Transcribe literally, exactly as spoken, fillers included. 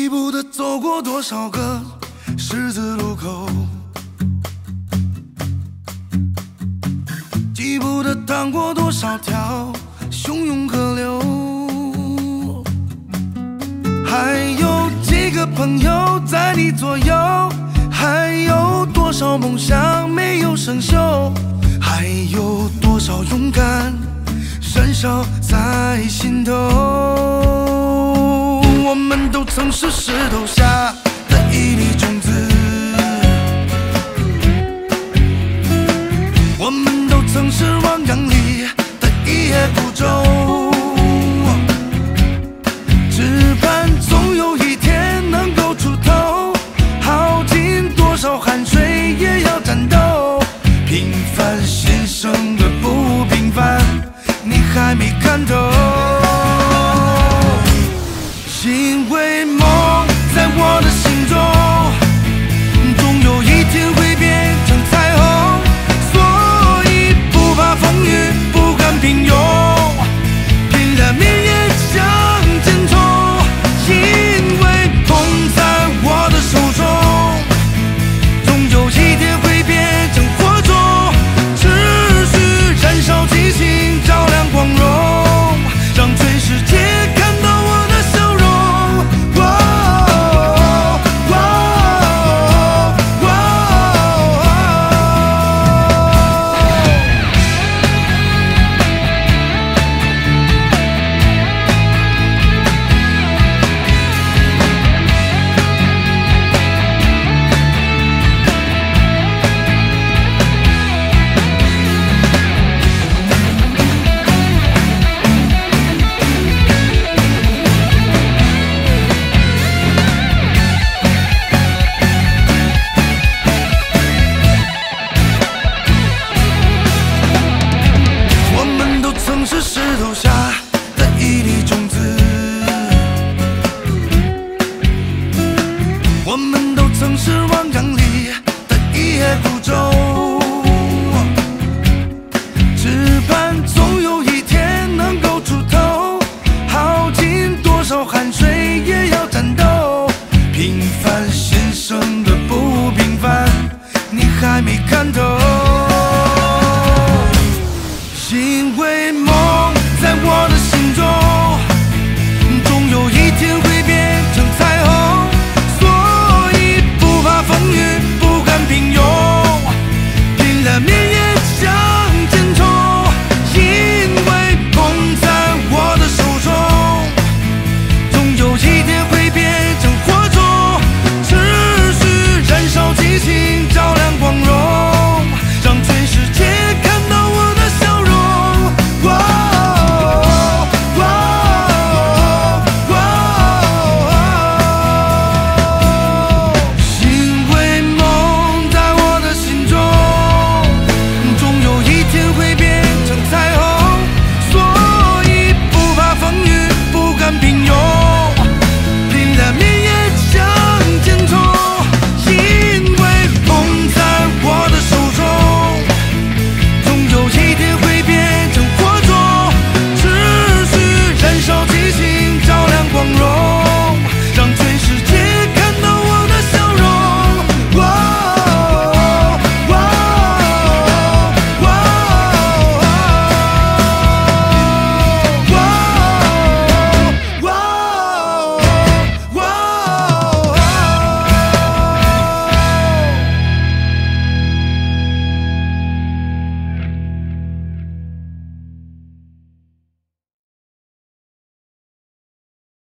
记不得走过多少个十字路口，记不得趟过多少条汹涌河流，还有几个朋友在你左右，还有多少梦想没有生锈，还有多少勇敢燃烧在心头。我们都曾是石头下的一粒种子，我们都曾是汪洋里的一叶孤舟，只盼总有一天能够出头，耗尽多少汗水也要战斗。平凡先生的不平凡，你还没看透。因为梦在我的心中，总有一天会变成彩虹，所以不怕风雨，不甘平庸，拼了命也向前冲。因为梦在我的手中，总有一天会变成火种，持续燃烧激情，照亮光荣，让全世界看到我的笑容。是石头下